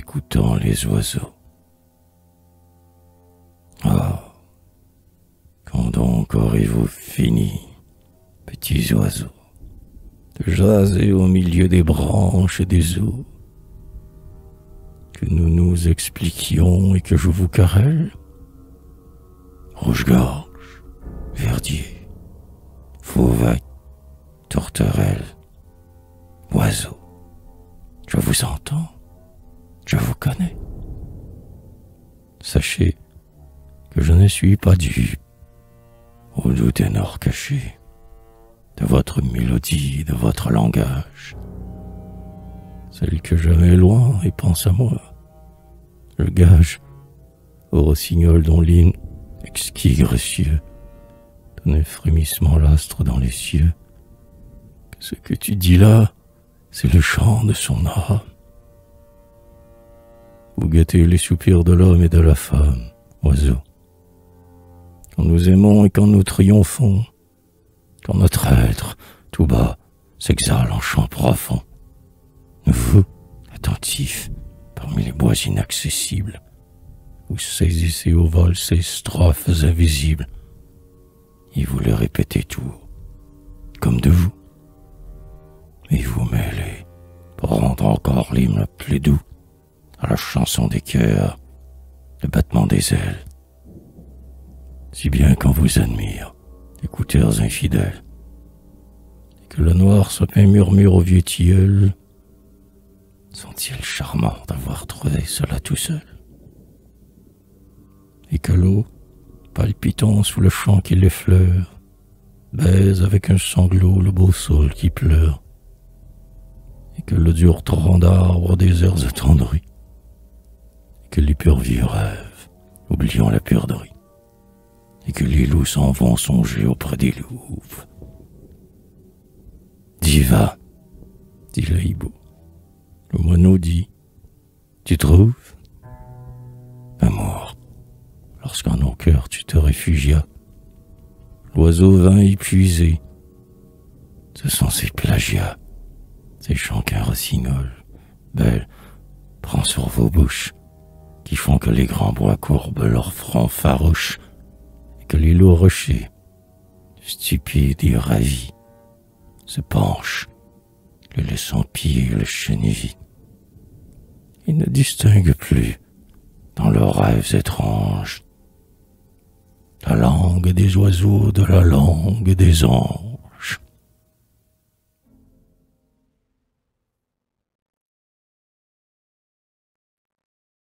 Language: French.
écoutant les oiseaux. Ah, quand donc aurez-vous fini, petits oiseaux, de jaser au milieu des branches et des eaux, que nous nous expliquions et que je vous carrelle? Rouge-gorge, verdier, fauvette, tourterelle, oiseau, je vous entends, je vous connais. Sachez que je ne suis pas dupe au doux ténor caché de votre mélodie, de votre langage, celle que je mets loin et pense à moi. Je gage au rossignol dont l'hymne exquis gracieux donne un frémissement l'astre dans les cieux, que ce que tu dis là, c'est le chant de son âme. Vous guettez les soupirs de l'homme et de la femme, oiseau. Quand nous aimons et quand nous triomphons, quand notre être, tout bas, s'exhale en chant profond, vous, attentifs, parmi les bois inaccessibles, vous saisissez au vol ces strophes invisibles, et vous les répétez tout, comme de vous. Et vous mêlez, pour rendre encore l'hymne plus doux, à la chanson des cœurs, le battement des ailes. Si bien qu'on vous admire, écouteurs infidèles, et que le noir sapin murmure au vieux tilleul, sont-ils charmants d'avoir trouvé cela tout seul? Et que l'eau, palpitant sous le champ qui l'effleure, baise avec un sanglot le beau sol qui pleure, et que le dur tronc d'arbre des airs attendris, et que les purs vieux rêvent, oubliant la perdrix, et que les loups s'en vont songer auprès des louves. Diva, dit le hibou. Le moineau dit, tu trouves? Amour, lorsqu'en nos cœurs tu te réfugias, l'oiseau vint y puiser. Ce sont ces plagiats, ces chants qu'un rossignol, belle, prend sur vos bouches, qui font que les grands bois courbent leurs fronts farouches, et que les lourds rochers, stupides et ravis, se penchent, le laissant piller le chenille. Ils ne distinguent plus, dans leurs rêves étranges, la langue des oiseaux de la langue des anges.